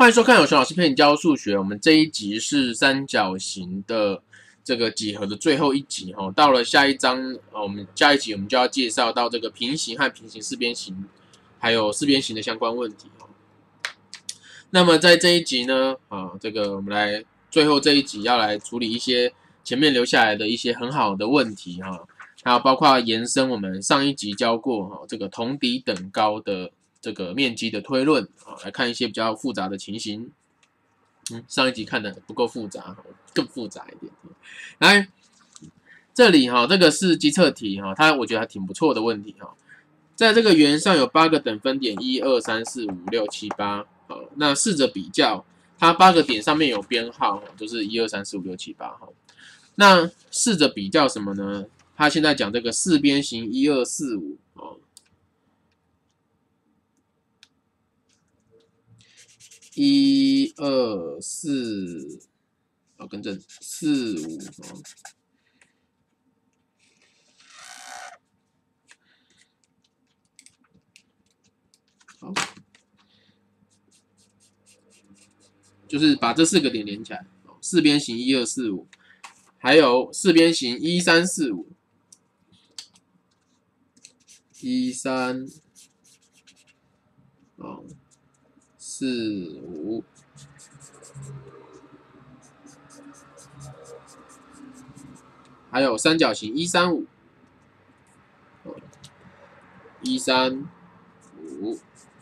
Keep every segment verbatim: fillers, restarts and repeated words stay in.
欢迎收看有熊老师陪你教数学。我们这一集是三角形的这个几何的最后一集哈。到了下一章，我们下一集我们就要介绍到这个平行和平行四边形，还有四边形的相关问题哈。那么在这一集呢，啊，这个我们来最后这一集要来处理一些前面留下来的一些很好的问题哈，还有包括延伸我们上一集教过哈这个同底等高的这个面积的推论啊，来看一些比较复杂的情形。嗯，上一集看的不够复杂，更复杂一点。来，这里哈，这个是基测题哈，它我觉得还挺不错的问题哈。在这个圆上有八个等分点，一二三四五六七八，好，那试着比较，它八个点上面有编号，就是一二三四五六七八哈。那试着比较什么呢？它现在讲这个四边形一二四五哦。一二四，好，更正四五哦。好，就是把这四个点连起来，四边形一二四五，还有四边形一三四五，一三，哦。四五，还有三角形一三五，一三五，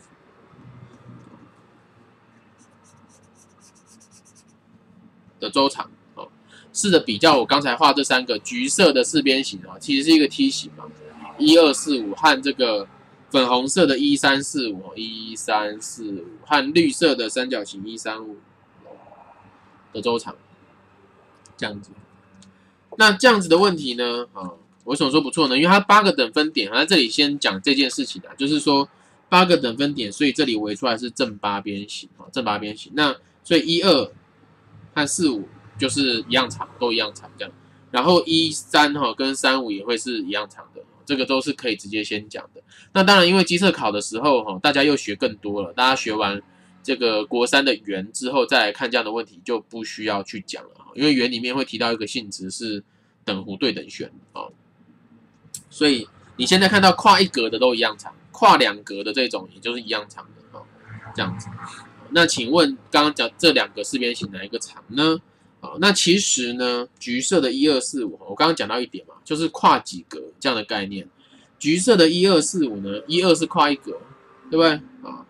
的周长哦。试着比较我刚才画这三个橘色的四边形啊，其实是一个梯形嘛，一二四五和这个粉红色的一三四五，一三四五和绿色的三角形一三五的周长，这样子。那这样子的问题呢，啊，为什么说不错呢？因为它八个等分点，在这里先讲这件事情啊，就是说八个等分点，所以这里围出来是正八边形啊，正八边形。那所以一二和四五就是一样长，都一样长这样。然后一三哈跟三五也会是一样长的。这个都是可以直接先讲的。那当然，因为基测考的时候，哈，大家又学更多了。大家学完这个国三的圆之后，再来看这样的问题，就不需要去讲了。因为圆里面会提到一个性质是等弧对等旋啊，所以你现在看到跨一格的都一样长，跨两格的这种也就是一样长的啊，这样子。那请问刚刚讲这两个四边形哪一个长呢？好，那其实呢，橘色的一二四五，我刚刚讲到一点嘛，就是跨几格这样的概念。橘色的一二四五呢，一二是跨一格，对不对？啊，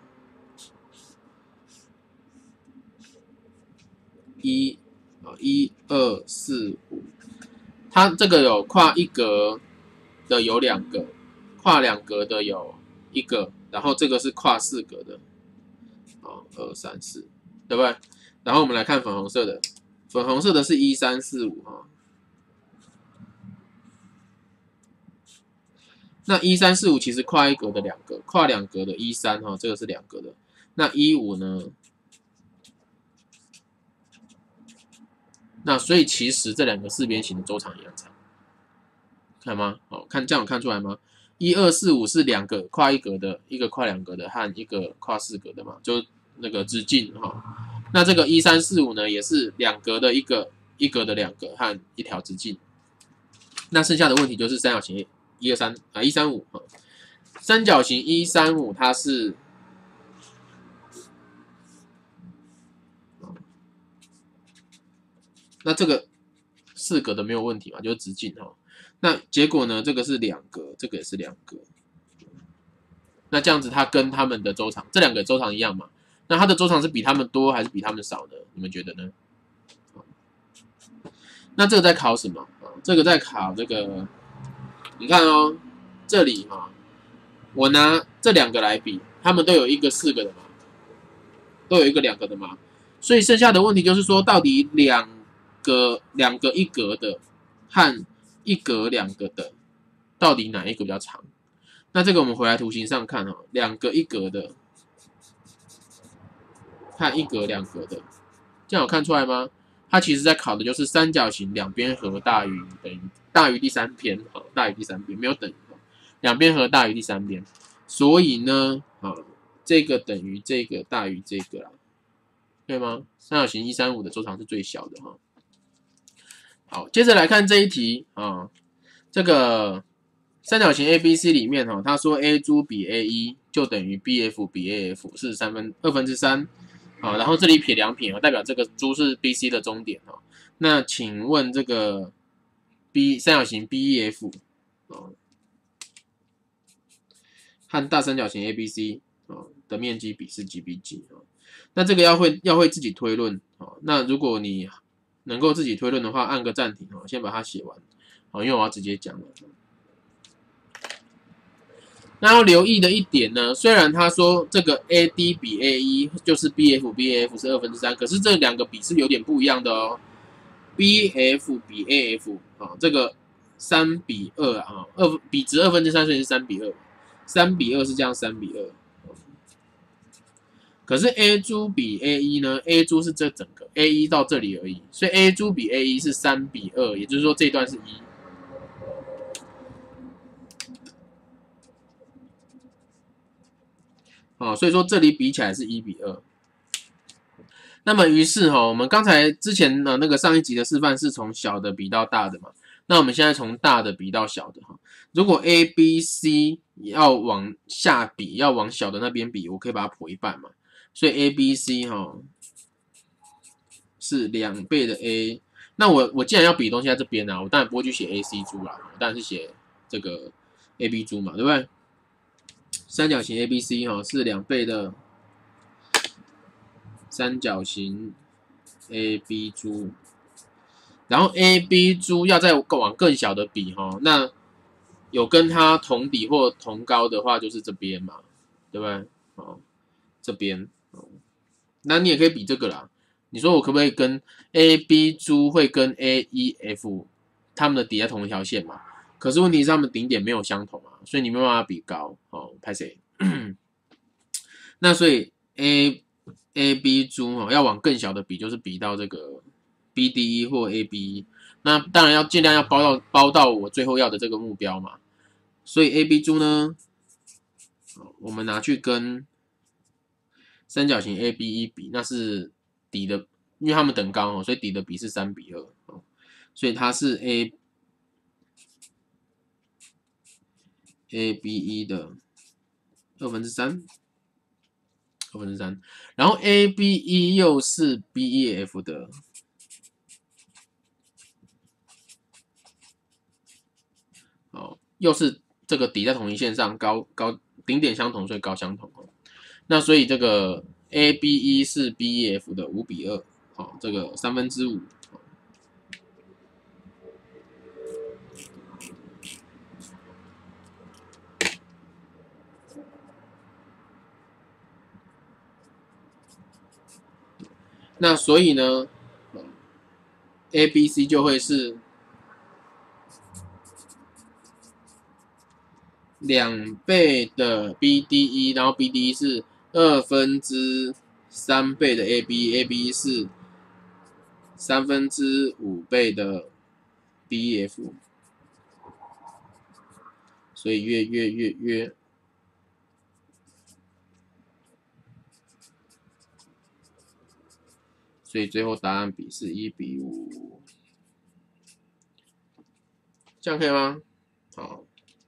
一啊一二四五，它这个有跨一格的有两个，跨两格的有一个，然后这个是跨四格的，啊，二三四，对不对？然后我们来看粉红色的。粉红色的是一三四五哈，那一三四五其实跨一格的两个，跨两格的一三哈，这个是两格的。那一五呢？那所以其实这两个四边形的周长一样长，看吗？好，看这样有看出来吗？一二四五是两个跨一格的，一个跨两格的和一个跨四格的嘛，就那个直径哈。那这个一三四五呢，也是两格的一个，一格的两个和一条直径。那剩下的问题就是三角形一二三啊一三五啊，三角形一三五它是，那这个四格的没有问题嘛，就是直径哈。那结果呢，这个是两格，这个也是两格。那这样子它跟它们的周长，这两个周长一样嘛？那它的周长是比他们多还是比他们少呢？你们觉得呢？那这个在考什么？这个在考这个，你看哦，这里哈，我拿这两个来比，他们都有一个四个的嘛，都有一个两个的嘛，所以剩下的问题就是说，到底两个两个一格的和一格两个的，到底哪一个比较长？那这个我们回来图形上看哈，两个一格的。和一格两格的，这样有看出来吗？它其实在考的就是三角形两边和大于等于大于第三边，好，大于第三边没有等于，两边和大于第三边，所以呢，啊，这个等于这个大于这个啦， 可以吗？三角形一三五的周长是最小的哈。好，接着来看这一题啊，这个三角形 A B C 里面哈，他说 A 珠比 A 一就等于 B F 比 A F 是三分二分之三，好，然后这里撇两撇啊，代表这个珠是 B C 的中点哦。那请问这个 B 三角形 B E F 哦和大三角形 A B C 哦的面积比是几比几哦？那这个要会要会自己推论哦。那如果你能够自己推论的话，按个暂停哦，先把它写完哦，因为我要直接讲了。那要留意的一点呢，虽然他说这个 A D 比 A 一就是 B F 比 A F 是二分之三，可是这两个比是有点不一样的哦。B F 比 A F 啊，这个三比二啊，二比值二分之三，所以是三比二，三比二是这样三比二。可是 A 珠比 A 一呢 ？A 珠是这整个 A 一到这里而已，所以 A 珠比 A 一是三比二，也就是说这一段是一。哦，所以说这里比起来是一比二。那么于是哈、哦，我们刚才之前的那个上一集的示范是从小的比到大的嘛，那我们现在从大的比到小的哈。如果 A、B、C 要往下比，要往小的那边比，我可以把它剖一半嘛。所以 A、B、C 哈、哦、是两倍的 A。那我我既然要比东西在这边呢、啊，我当然不会去写 A、C 珠啦，我当然是写这个 A、B 珠嘛，对不对？三角形 A、B、C 哈、哦、是两倍的三角形 A B 珠，然后 A B 珠要再往更小的比哈，那有跟它同底或同高的话，就是这边嘛，对不对？哦，这边哦，那你也可以比这个啦。你说我可不可以跟 A B 珠会跟 A E F 它们的底在同一条线嘛？可是问题是它们顶点没有相同啊，所以你没办法比高哦，拍谁？那所以 A A B 珠哦，要往更小的比，就是比到这个 B D 一或 A B 一。那当然要尽量要包到包到我最后要的这个目标嘛。所以 A B 珠呢，我们拿去跟三角形 A B 一比，那是底的，因为它们等高哦，所以底的比是三比二哦，所以它是 A A B 一的二分之三。二分之三，然后 A B 一又是 B E F 的，哦，又是这个底在同一线上，高高顶点相同，所以高相同哦。那所以这个 A B 一是 B E F 的五比二，好，这个三分之五。那所以呢 ，A B C 就会是两倍的 B D 一，然后 B D 一是二分之三倍的 A B，A B 是三分之五倍的 B E F， 所以约约约约。所以最后答案比是一比五，这样可以吗？好，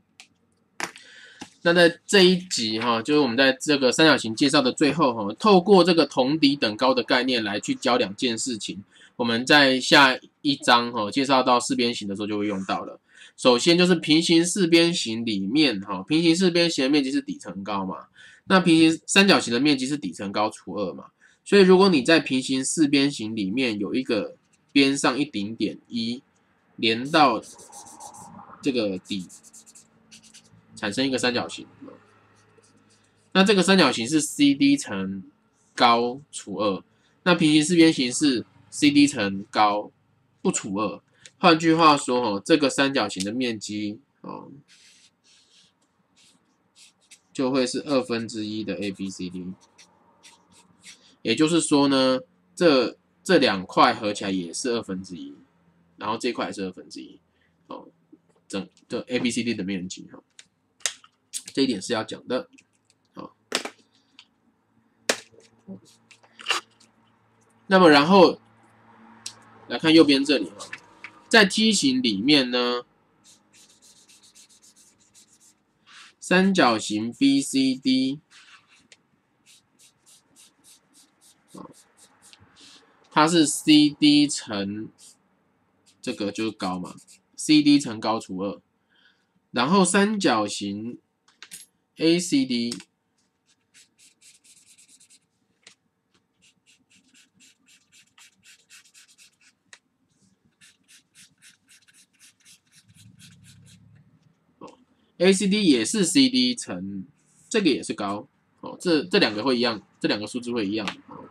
那在这一集哈，就是我们在这个三角形介绍的最后哈，透过这个同底等高的概念来去教两件事情，我们在下一章哈介绍到四边形的时候就会用到了。首先就是平行四边形里面哈，平行四边形的面积是底乘高嘛，那平行三角形的面积是底乘高除二嘛。所以，如果你在平行四边形里面有一个边上一顶点一连到这个底，产生一个三角形，那这个三角形是 C D 乘高除二，那平行四边形是 C D 乘高不除二。换句话说，哦，这个三角形的面积哦，就会是二分之一的 A B C D。也就是说呢，这这两块合起来也是二分之一，然后这块也是二分之一，哦，整这 A B C D 的面积哈，这一点是要讲的，好。 那么然后来看右边这里哈，在梯形里面呢，三角形 B C D， 它是 C D 乘这个就是高嘛 ，C D 乘高除二，然后三角形 A C D。A C D 也是 C D 乘，这个也是高，哦，这这两个会一样，这两个数字会一样，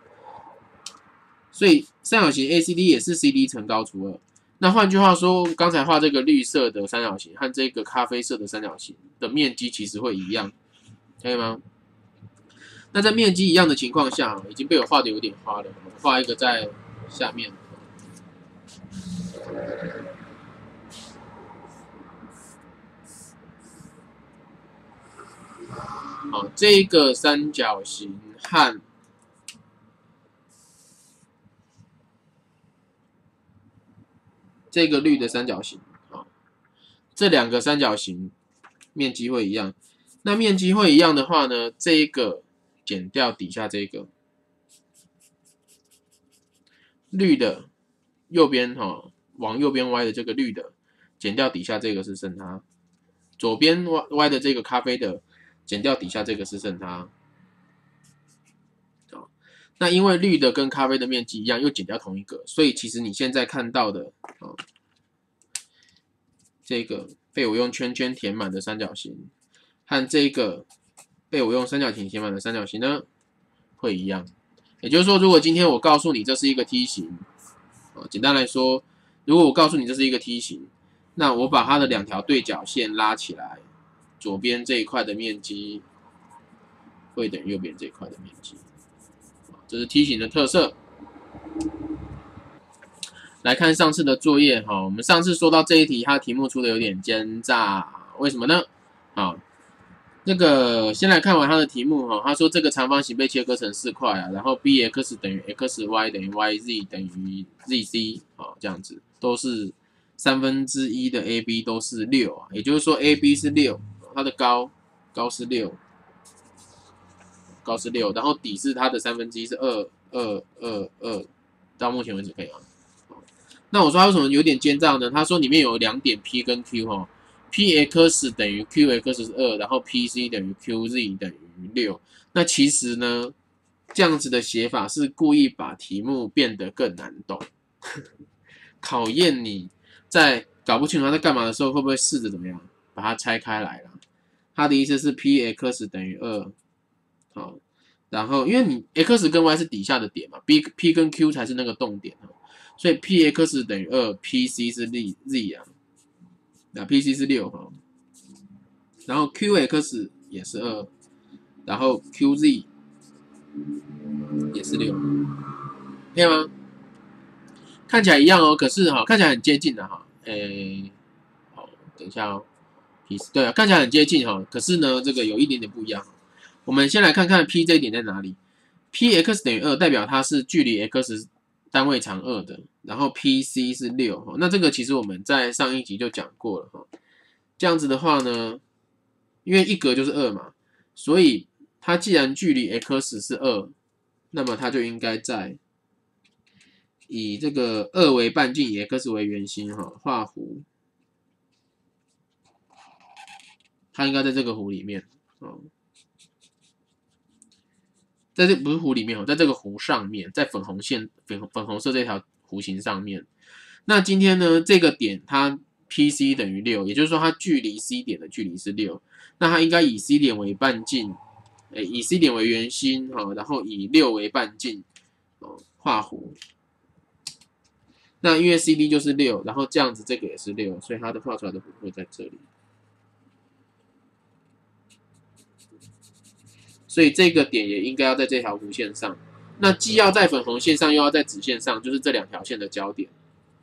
所以三角形 A C D 也是 C D 乘高除二。那换句话说，刚才画这个绿色的三角形和这个咖啡色的三角形的面积其实会一样，可以吗？那在面积一样的情况下，已经被我画的有点花了，我画一个在下面。好，这个三角形和这个绿的三角形，好，这两个三角形面积会一样。那面积会一样的话呢，这一个减掉底下这个绿的右边哈、哦，往右边歪的这个绿的减掉底下这个是剩它，左边歪歪的这个咖啡的减掉底下这个是剩它。好，那因为绿的跟咖啡的面积一样，又减掉同一个，所以其实你现在看到的啊、哦，这个被我用圈圈填满的三角形，和这个被我用三角形填满的三角形呢，会一样。也就是说，如果今天我告诉你这是一个梯形，啊，简单来说，如果我告诉你这是一个梯形，那我把它的两条对角线拉起来，左边这一块的面积会等于右边这一块的面积，这是梯形的特色。来看上次的作业哈，我们上次说到这一题，它题目出的有点奸诈，为什么呢？啊，那个先来看完它的题目哈，他说这个长方形被切割成四块啊，然后 bx 等于 xy 等于 yz 等于 zc 啊，这样子都是三分之一的 ab 都是六啊，也就是说 ab 是六，它的高高是六，高是六，然后底是它的三分之一是二二二二，到目前为止可以吗？那我说它为什么有点奸诈呢？他说里面有两点 P 跟 Q 哈 ，Px 等于 Qx 是二，然后 Pc 等于 Qz 等于六。那其实呢，这样子的写法是故意把题目变得更难懂，考验你在搞不清楚他在干嘛的时候，会不会试着怎么样把它拆开来了。他的意思是 Px 等于二，好，然后因为你 x 跟 y 是底下的点嘛 ，B P 跟 Q 才是那个动点。所以 Px 等于二 ，Pc 是 z 啊，那 Pc 是六哈，然后 Qx 也是二，然后 Qz 也是六，可以吗？看起来一样哦，可是哈，看起来很接近的哈，诶，好，等一下哦 ，P 对啊，看起来很接近哈，可是呢，这个有一点点不一样。我们先来看看 P 这一点在哪里 ，Px 等于二，代表它是距离 x 单位长二的，然后 P C 是六，那这个其实我们在上一集就讲过了哈。这样子的话呢，因为一格就是二嘛，所以它既然距离 x 是二，那么它就应该在以这个二为半径，以 x 为圆心哈，画弧，它应该在这个弧里面哦。在这不是弧里面哦，在这个弧上面，在粉红线粉粉红色这条弧形上面。那今天呢，这个点它 P C 等于六，也就是说它距离 C 点的距离是六。那它应该以 C 点为半径，诶，以 C 点为圆心哈，然后以六为半径，哦，画弧。那因为 C D 就是六，然后这样子这个也是六，所以它的画出来的弧会在这里。所以这个点也应该要在这条弧线上，那既要在粉红线上，又要在直线上，就是这两条线的交点。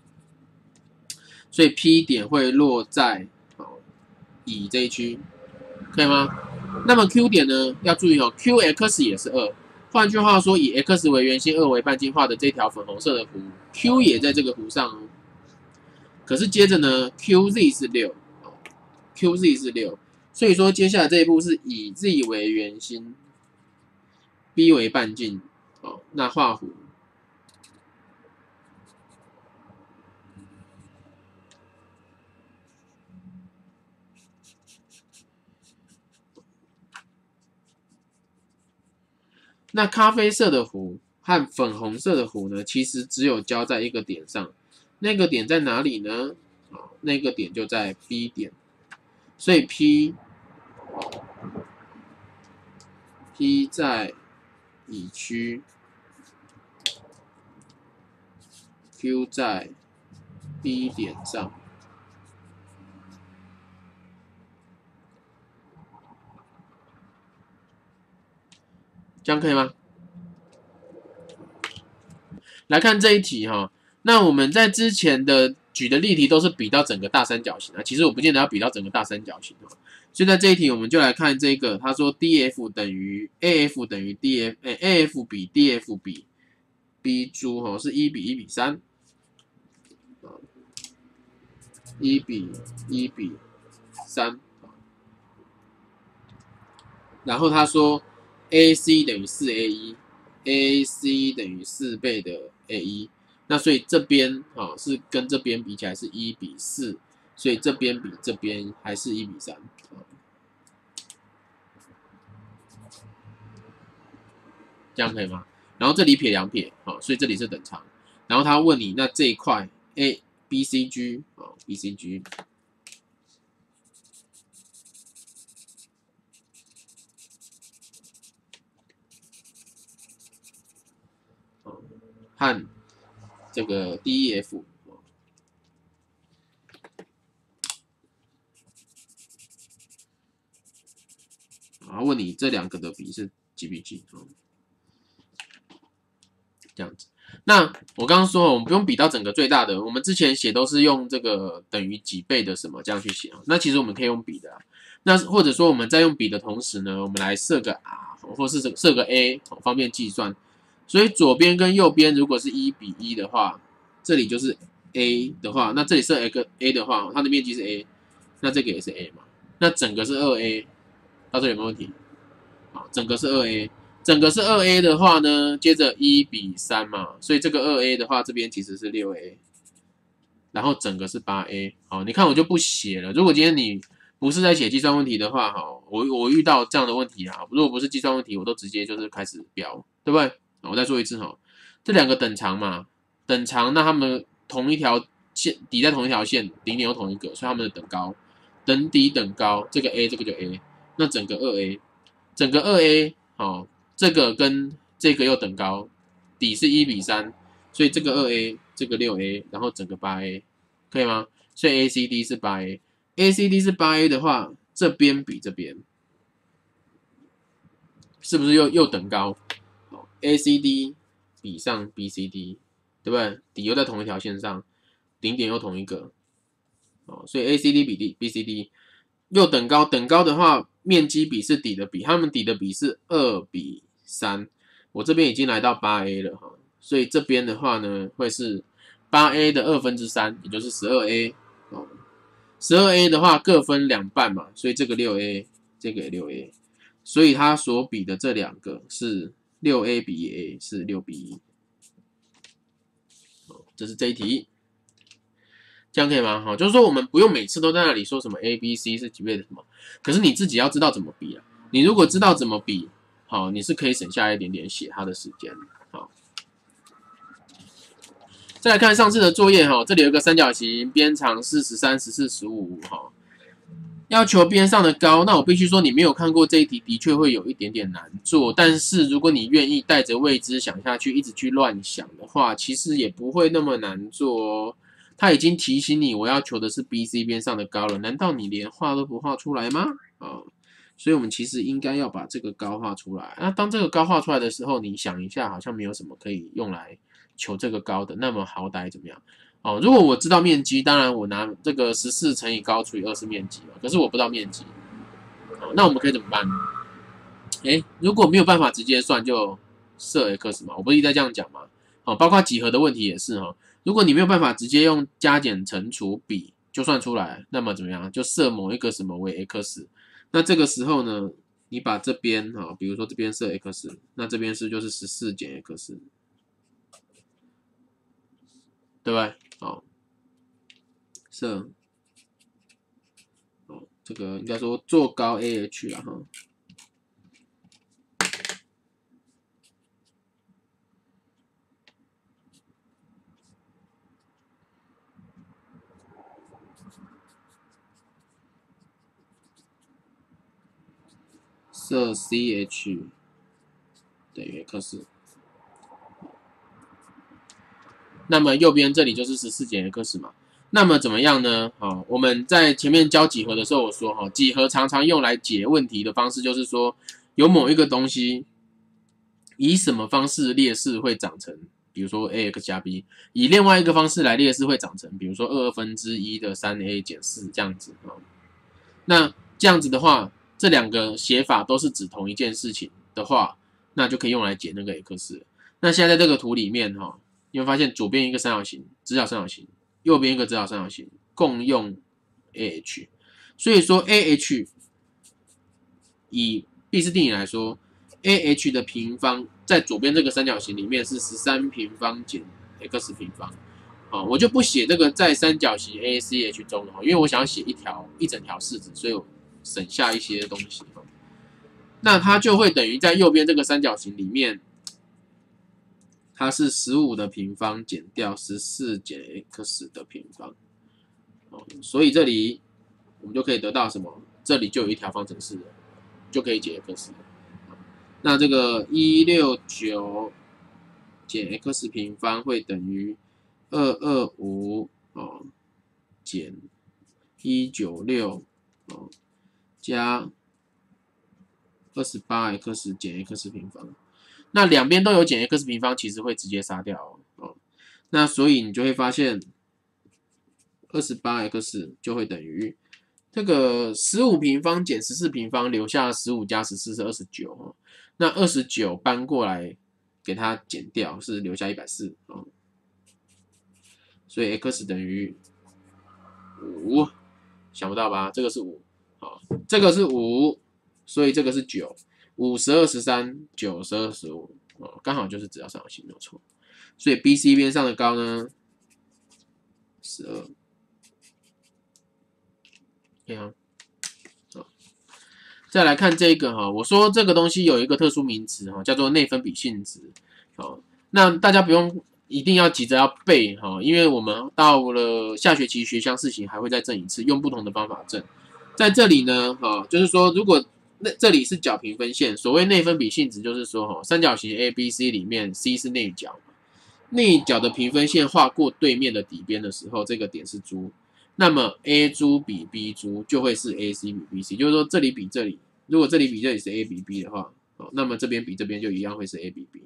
所以 P 点会落在好乙这一区，可以吗？那么 Q 点呢，要注意哦 ，Qx 也是二， 换句话说，以 x 为圆心，二为半径画的这条粉红色的弧 ，Q 也在这个弧上哦。可是接着呢 ，Q Z 是六 ，Q Z 是六，所以说接下来这一步是以 Z 为圆心 ，B 为半径，哦，那画弧。那咖啡色的弧和粉红色的弧呢，其实只有交在一个点上，那个点在哪里呢？啊，那个点就在 B 点，所以 P P 在乙区 ，Q 在 B 点上。这样可以吗？来看这一题哈，那我们在之前的举的例题都是比到整个大三角形啊，其实我不见得要比到整个大三角形哦。所以在这一题我们就来看这个，他说 D F 等于 A F 等于 D F， 哎 ，A F 比 D F 比 B 珠哈是一比一比三，一比一比三，然后他说 A C 等于四 A 一。A C 等于四倍的 A 一，那所以这边啊是跟这边比起来是一比四，所以这边比这边还是一比三，这样可以吗？然后这里撇两撇啊，所以这里是等长。然后他问你，那这一块 A B C G 啊 B C G。和这个 D E F， 然后问你这两个的比是几比几？这样子。那我刚刚说，我们不用比到整个最大的，我们之前写都是用这个等于几倍的什么这样去写啊。那其实我们可以用比的啊。那或者说我们在用比的同时呢，我们来设个 R， 或是设个 A， 方便计算。所以左边跟右边如果是一比一的话，这里就是 A 的话，那这里设 A A 的话，它的面积是 A， 那这个也是 A 嘛，那整个是 二 A， 到这里有没有问题？好，整个是 二 A， 整个是 二 A 的话呢，接着一比三嘛，所以这个 二 A 的话，这边其实是 六 A， 然后整个是 八 A。好，你看我就不写了。如果今天你不是在写计算问题的话，哈，我我遇到这样的问题啊，如果不是计算问题，我都直接就是开始标，对不对？我再说一次哈，这两个等长嘛，等长，那他们同一条线抵在同一条线，顶点又同一个，所以他们的等高，等底等高，这个 A 这个就 A， 那整个 二 A， 整个 二 A， 好，这个跟这个又等高，底是一比三，所以这个 二 A， 这个 六 A， 然后整个 八 A， 可以吗？所以 A C D 是 八 A，A C D 是 八 A 的话，这边比这边，是不是又又等高？ A C D 比上 B C D， 对不对？底又在同一条线上，顶点又同一个，哦，所以 A C D 比 B C D 又等高，等高的话，面积比是底的比，他们底的比是二比三，我这边已经来到 八 A 了哈，所以这边的话呢，会是 八 A 的二分之三，也就是 十二 A， 哦 ，十二 A 的话各分两半嘛，所以这个 六 A， 这个也 六 A， 所以它所比的这两个是六 A 比 A 是六比一，这是这一题，这样可以吗？哈，就是说我们不用每次都在那里说什么 A、B、C 是几倍的什么，可是你自己要知道怎么比啊。你如果知道怎么比，好，你是可以省下一点点写它的时间。好，再来看上次的作业哈，这里有个三角形，边长是十三、十四、十五哈。要求边上的高，那我必须说你没有看过这一题，的确会有一点点难做。但是如果你愿意带着未知想下去，一直去乱想的话，其实也不会那么难做哦。他已经提醒你，我要求的是 B C 边上的高了，难道你连画都不画出来吗？啊，所以我们其实应该要把这个高画出来。那当这个高画出来的时候，你想一下，好像没有什么可以用来求这个高的，那么好歹怎么样？哦，如果我知道面积，当然我拿这个十四乘以高除以二是面积嘛，可是我不知道面积，哦，那我们可以怎么办？哎，如果没有办法直接算就， 设 x 嘛，我不是一直在这样讲嘛？好，包括几何的问题也是哈。如果你没有办法直接用加减乘除比就算出来，那么怎么样？就设某一个什么为 x， 那这个时候呢，你把这边哈，比如说这边设 x， 那这边是就是十四减 x， 对不对？好，设。这个应该说做高 A H 啊哈，设 C H 等于 x， 那么右边这里就是十四减 x 嘛。那么怎么样呢？好，我们在前面教几何的时候，我说哈，几何常常用来解问题的方式就是说，有某一个东西以什么方式列式会长成，比如说 ax 加 b， 以另外一个方式来列式会长成，比如说二分之一的 三 a 减四这样子啊。那这样子的话，这两个写法都是指同一件事情的话，那就可以用来解那个 x 了。那现在在这个图里面哈，你会发现左边一个三角形，直角三角形。右边一个直角三角形共用 A H， 所以说 A H 以毕氏定理来说 ，A H 的平方在左边这个三角形里面是十三平方减 x 平方。啊，我就不写这个在三角形 A C H 中了，因为我想要写一条一整条式子，所以我省下一些东西。那它就会等于在右边这个三角形里面。它是十五的平方减掉十四减 x 的平方，哦，所以这里我们就可以得到什么？这里就有一条方程式了，就可以解 x 了。那这个一百六十九减 x 平方会等于二百二十五哦减一百九十六哦加二十八 x 减 x 平方。那两边都有减 x 平方，其实会直接杀掉哦。那所以你就会发现，二十八 x 就会等于这个十五平方减十四平方，留下十五加十四是二十九哦。那二十九搬过来给它减掉，是留下一百四哦。所以 x 等于五，想不到吧？这个是五，好，这个是五，所以这个是九。五十二十三，九十二十五，哦，刚好就是直角三角形，没有错。所以 B C 边上的高呢，十二。OK 啊，好，再来看这个哈，我说这个东西有一个特殊名词哈，叫做内分比性质。好，那大家不用一定要急着要背哈，因为我们到了下学期学相四型还会再证一次，用不同的方法证。在这里呢，哈，就是说如果那这里是角平分线，所谓内分比性质就是说，哈，三角形 A B C 里面 C 是内角，内角的平分线划过对面的底边的时候，这个点是珠，那么 A 珠比 B 珠就会是 A C 比 B C， 就是说这里比这里，如果这里比这里是 A 比 B 的话，哦，那么这边比这边就一样会是 A 比 B，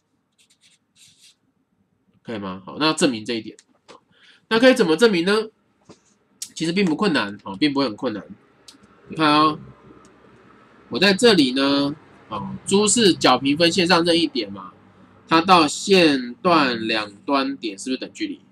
可以吗？好，那要证明这一点，那可以怎么证明呢？其实并不困难，哦，并不会很困难。你看啊、哦。我在这里呢，哦，珠是角平分线上任意点嘛，它到线段两端点是不是等距离？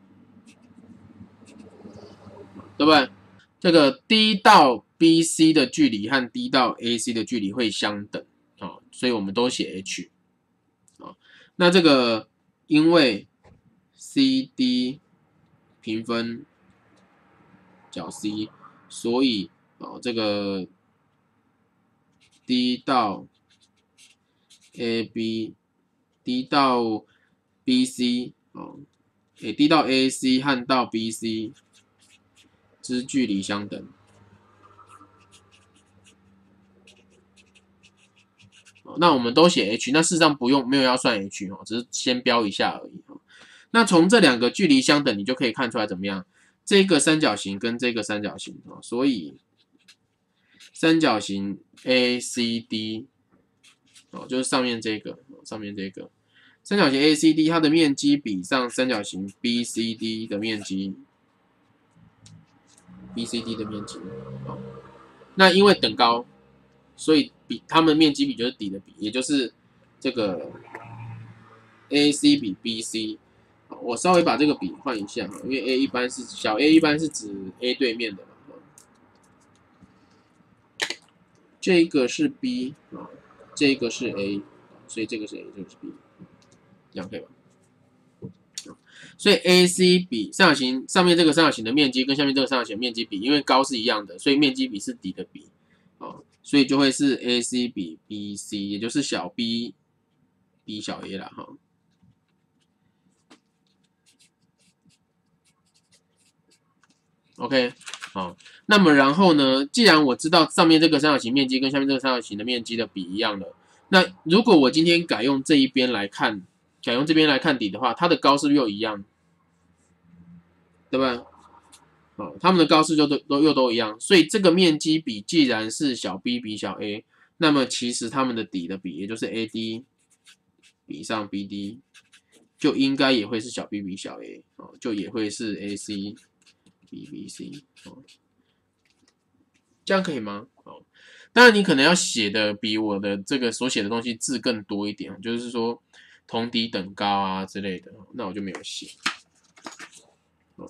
对不对？这个 D 到 B C 的距离和 D 到 A C 的距离会相等，哦，所以我们都写 H， 哦，那这个因为 C D 平分角 C， 所以哦这个。D 到 A B，D 到 B C 哦，诶 ，D 到 A C 和到 B C 之距离相等。哦，那我们都写 H， 那事实上不用，没有要算 H 哦，只是先标一下而已哦。那从这两个距离相等，你就可以看出来怎么样？这个三角形跟这个三角形哦，所以三角形 A C D。哦，就是上面这个，上面这个三角形 A C D， 它的面积比上三角形 B C D 的面积 ，B C D 的面积，哦，那因为等高，所以比它们面积比就是底的比，也就是这个 A C 比 B C。我稍微把这个笔换一下，因为 A 一般是小 A 一般是指 A 对面的嘛，这个是 B 啊，这个是 A， 所以这个是 A， 这个是 B， 这样可以吧？所以 A C 比三角形上面这个三角形的面积跟下面这个三角形的面积比，因为高是一样的，所以面积比是底的比，啊，所以就会是 A C 比 B C， 也就是小 B 比小 A 啦，哈。OK， 好，那么然后呢？既然我知道上面这个三角形面积跟下面这个三角形的面积的比一样了，那如果我今天改用这一边来看，改用这边来看底的话，它的高是不是又一样？对吧？好，它们的高是就都都又都一样，所以这个面积比既然是小 b 比小 a， 那么其实它们的底的比，也就是 A D 比上 B D， 就应该也会是小 b 比小 a， 哦，就也会是 A C。B B C， 哦，这样可以吗？哦，当然你可能要写的比我的这个所写的东西字更多一点，就是说同底等高啊之类的，那我就没有写。哦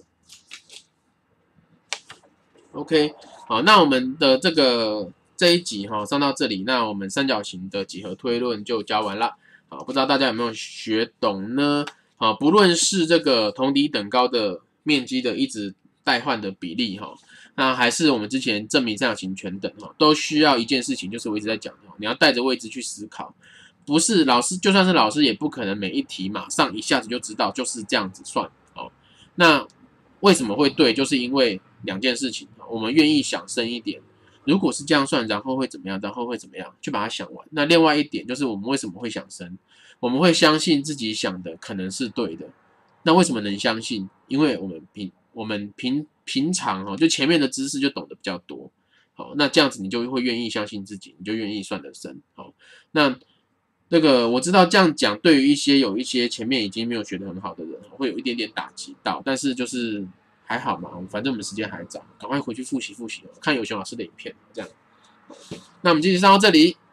OK， 好，那我们的这个这一集哈、哦、上到这里，那我们三角形的几何推论就教完了。好，不知道大家有没有学懂呢？好，不论是这个同底等高的面积的一直代换的比例哈，那还是我们之前证明三角形全等哈，都需要一件事情，就是我一直在讲的，你要带着位置去思考，不是老师，就算是老师也不可能每一题马上一下子就知道就是这样子算哦。那为什么会对？就是因为两件事情，我们愿意想深一点，如果是这样算，然后会怎么样？然后会怎么样？去把它想完。那另外一点就是我们为什么会想深？我们会相信自己想的可能是对的。那为什么能相信？因为我们平我们平平常哈，就前面的知识就懂得比较多，好，那这样子你就会愿意相信自己，你就愿意算得深，好，那那个我知道这样讲对于一些有一些前面已经没有学得很好的人，会有一点点打击到，但是就是还好嘛，反正我们时间还早，赶快回去复习复习，看有熊老师的影片，这样。那我们继续上到这里。